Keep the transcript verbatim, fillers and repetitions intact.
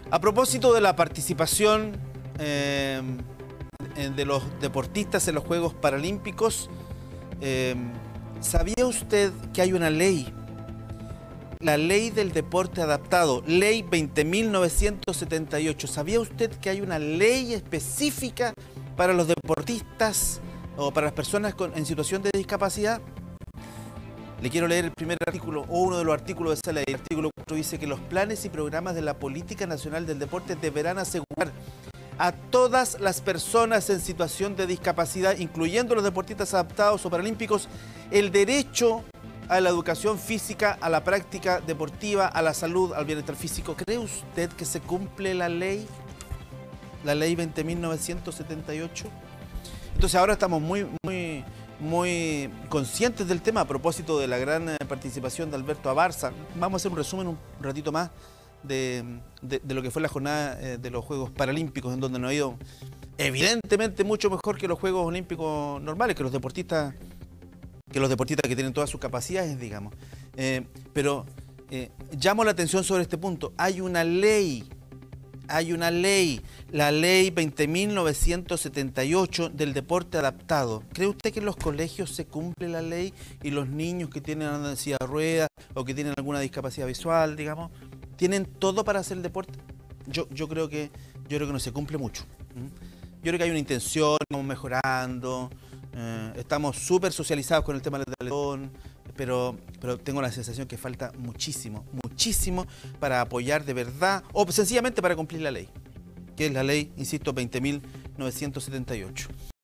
A propósito de la participación eh, de los deportistas en los Juegos Paralímpicos, eh, ¿sabía usted que hay una ley? La Ley del Deporte Adaptado, Ley veinte mil novecientos setenta y ocho. ¿Sabía usted que hay una ley específica para los deportistas o para las personas con, en situación de discapacidad? Le quiero leer el primer artículo, o uno de los artículos de esa ley. El artículo cuatro dice que los planes y programas de la Política Nacional del Deporte deberán asegurar a todas las personas en situación de discapacidad, incluyendo los deportistas adaptados o paralímpicos, el derecho a la educación física, a la práctica deportiva, a la salud, al bienestar físico. ¿Cree usted que se cumple la ley? La ley veinte mil novecientos setenta y ocho. Entonces ahora estamos muy, muy, muy conscientes del tema a propósito de la gran participación de Alberto Abarza. Vamos a hacer un resumen un ratito más de, de, de lo que fue la jornada de los Juegos Paralímpicos, en donde nos ha ido evidentemente mucho mejor que los Juegos Olímpicos normales, que los deportistas que los deportistas que tienen todas sus capacidades, digamos. Eh, pero eh, llamo la atención sobre este punto. Hay una ley, hay una ley, la ley veinte mil novecientos setenta y ocho del deporte adaptado. ¿Cree usted que en los colegios se cumple la ley y los niños que tienen una silla de ruedas o que tienen alguna discapacidad visual, digamos, tienen todo para hacer el deporte? Yo, yo, creo, que, yo creo que no se cumple mucho. ¿Mm? Yo creo que hay una intención, vamos mejorando. Eh, estamos súper socializados con el tema del teletón, pero, pero tengo la sensación que falta muchísimo, muchísimo para apoyar de verdad o sencillamente para cumplir la ley, que es la ley, insisto, veinte mil novecientos setenta y ocho.